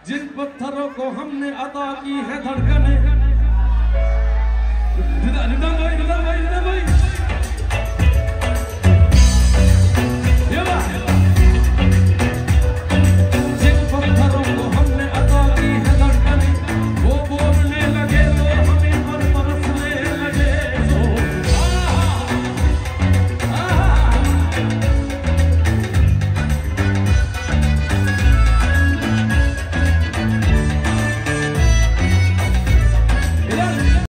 जिन पत्थरों को हमने अता की है धड़कने। रिदवान भाई